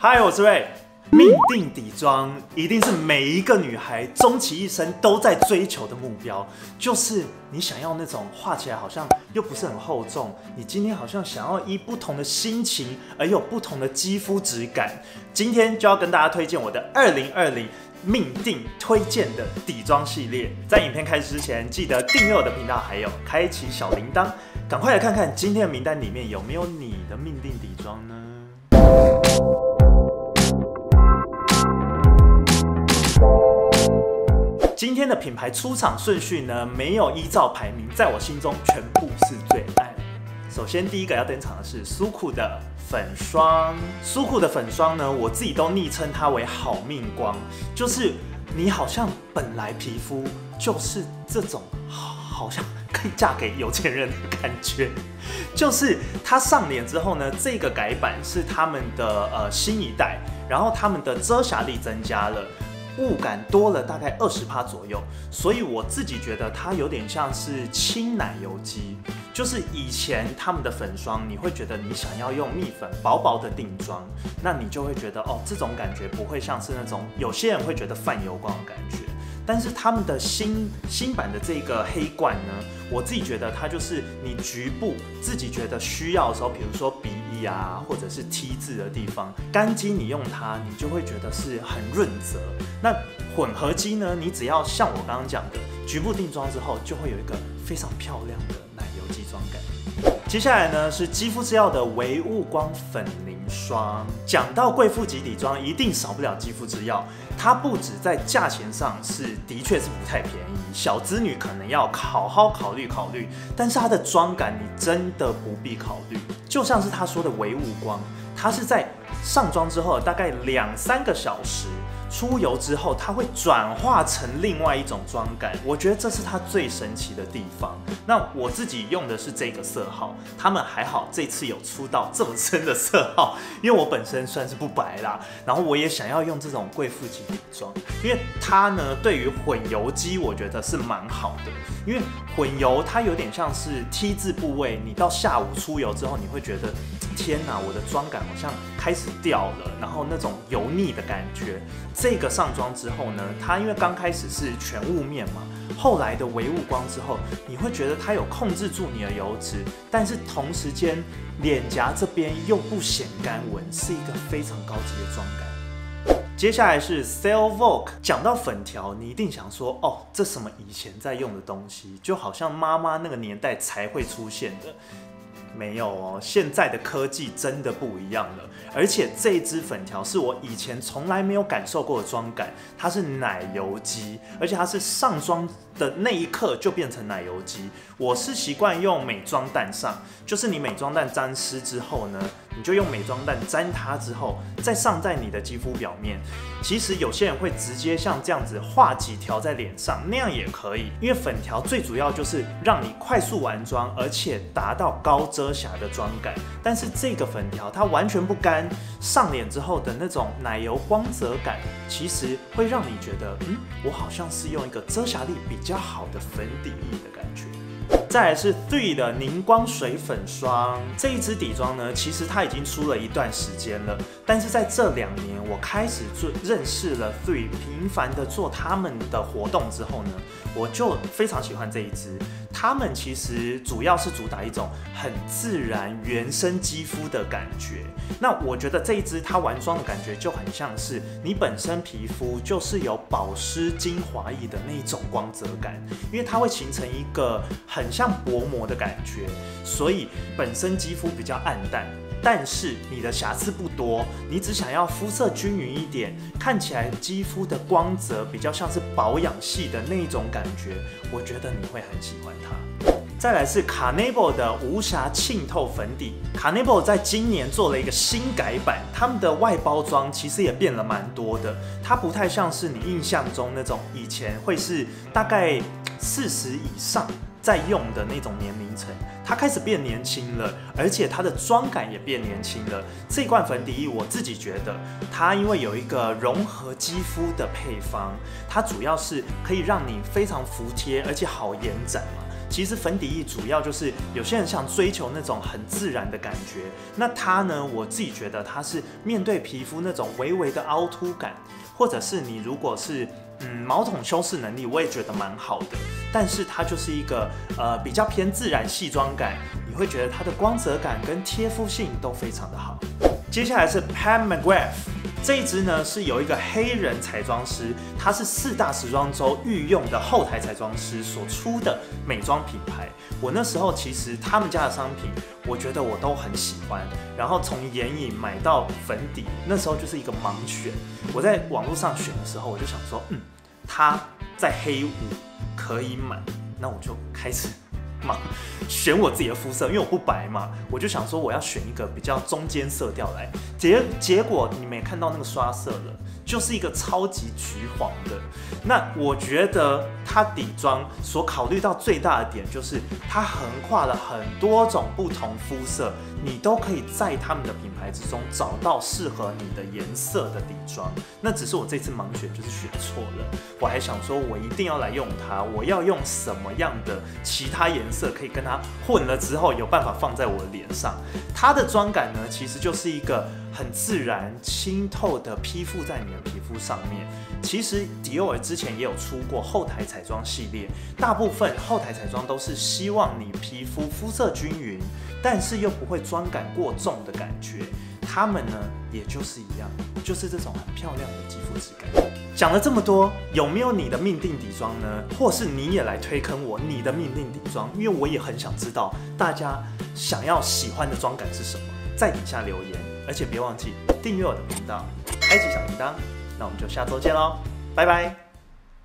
嗨，我是瑞。命定底妆一定是每一个女孩终其一生都在追求的目标，就是你想要那种画起来好像又不是很厚重，你今天好像想要依不同的心情而有不同的肌肤质感。今天就要跟大家推荐我的2020命定推荐的底妆系列。在影片开始之前，记得订阅我的频道，还有开启小铃铛。赶快来看看今天的名单里面有没有你的命定底妆呢？今天的品牌出场顺序呢，没有依照排名，在我心中全部是最爱。首先第一个要登场的是苏酷的粉霜。苏酷的粉霜呢，我自己都昵称它为好命光，就是你好像本来皮肤就是这种好像可以嫁给有钱人的感觉。就是它上脸之后呢，这个改版是他们的新一代，然后他们的遮瑕力增加了，雾感多了大概20%左右，所以我自己觉得它有点像是轻奶油肌。就是以前他们的粉霜，你会觉得你想要用蜜粉薄薄的定妆，那你就会觉得哦，这种感觉不会像是那种有些人会觉得泛油光的感觉。但是他们的新版的这个黑罐呢，我自己觉得它就是你局部自己觉得需要的时候，比如说鼻翼啊，或者是 T 字的地方，干肌你用它，你就会觉得是很润泽。那混合肌呢，你只要像我刚刚讲的，局部定妆之后，就会有一个非常漂亮的奶油肌妆感。接下来呢是肌肤之钥的微雾光粉凝霜。讲到贵妇级底妆，一定少不了肌肤之钥。它不止在价钱上的确是不太便宜，小资女可能要好好考虑，但是它的妆感你真的不必考虑。就像是他说的微雾光，它是在上妆之后大概2-3个小时出油之后，它会转化成另外一种妆感，我觉得这是它最神奇的地方。那我自己用的是这个色号，他们还好这次有出到这么深的色号，因为我本身算是不白啦，然后我也想要用这种贵妇级底妆，因为它呢对于混油肌我觉得是蛮好的，因为混油它有点像是 T 字部位，你到下午出油之后，你会觉得天哪，我的妆感好像开始掉了，然后那种油腻的感觉。这个上妆之后呢，它因为刚开始是全雾面嘛，后来的微雾光之后，你会觉得它有控制住你的油脂，但是同时间脸颊这边又不显干纹，是一个非常高级的妆感。接下来是 Cellvogue。 讲到粉条，你一定想说哦，这什么以前在用的东西，就好像妈妈那个年代才会出现的。没有哦，现在的科技真的不一样了，而且这一支粉条是我以前从来没有感受过的妆感，它是奶油肌，而且它是上妆的那一刻就变成奶油肌。我是习惯用美妆蛋上，就是你美妆蛋沾湿之后呢，你就用美妆蛋沾它之后，再上在你的肌肤表面。其实有些人会直接像这样子画几条在脸上，那样也可以，因为粉条最主要就是让你快速完妆，而且达到高遮瑕的妆感。但是这个粉条它完全不干，上脸之后的那种奶油光泽感，其实会让你觉得，我好像是用一个遮瑕力比较好的粉底液的感觉。再来是 THREE 的凝光水粉霜。这一支底妆呢，其实它已经出了一段时间了，但是在这2年我开始认识了 THREE， 频繁的做他们的活动之后呢，我就非常喜欢这一支。他们其实主要是主打一种很自然原生肌肤的感觉。那我觉得这一支它完妆的感觉就很像是你本身皮肤就是有保湿精华液的那种光泽感，因为它会形成一个很像薄膜的感觉，所以本身肌肤比较暗淡，但是你的瑕疵不多，你只想要肤色均匀一点，看起来肌肤的光泽比较像是保养系的那种感觉，我觉得你会很喜欢它。再来是 Carnable 的无瑕沁透粉底。Carnable 在今年做了一个新改版，他们的外包装其实也变了蛮多的，它不太像是你印象中那种以前会是大概40以上在用的那种年龄层，它开始变年轻了，而且它的妆感也变年轻了。这罐粉底液我自己觉得，它因为有一个融合肌肤的配方，它主要是可以让你非常服帖，而且好延展嘛。 其实粉底液主要就是有些人想追求那种很自然的感觉，那它呢，我自己觉得它是面对皮肤那种微微的凹凸感，或者是你如果是毛孔修饰能力，我也觉得蛮好的。但是它就是一个比较偏自然细妆感，你会觉得它的光泽感跟贴肤性都非常的好。接下来是 Pat McGrath。这一支呢是有一个黑人彩妆师，他是4大时装周御用的后台彩妆师所出的美妆品牌。我那时候其实他们家的商品，我觉得我都很喜欢。然后从眼影买到粉底，那时候就是一个盲选。我在网络上选的时候，我就想说，他在黑五可以买，那我就开始选我自己的肤色，因为我不白嘛，我就想说我要选一个比较中间色调来。结果你们也看到那个刷色了，就是一个超级橘黄的。那我觉得它底妆所考虑到最大的点就是它横跨了很多种不同肤色，你都可以在他们的品牌之中找到适合你的颜色的底妆。那只是我这次盲选就是选错了，我还想说我一定要来用它，我要用什么样的其他颜色可以跟它混了之后有办法放在我的脸上。它的妆感呢，其实就是一个很自然清透的披附在你的皮肤上面。其实迪奥之前也有出过后台彩妆系列，大部分后台彩妆都是希望你皮肤肤色均匀，但是又不会妆感过重的感觉。它们呢，也就是一样，就是这种很漂亮的肌肤质感。讲了这么多，有没有你的命定底妆呢？或是你也来推坑我你的命定底妆？因为我也很想知道大家想要喜欢的妆感是什么，在底下留言，而且别忘记订阅我的频道，开启小铃铛。那我们就下周见喽，拜拜。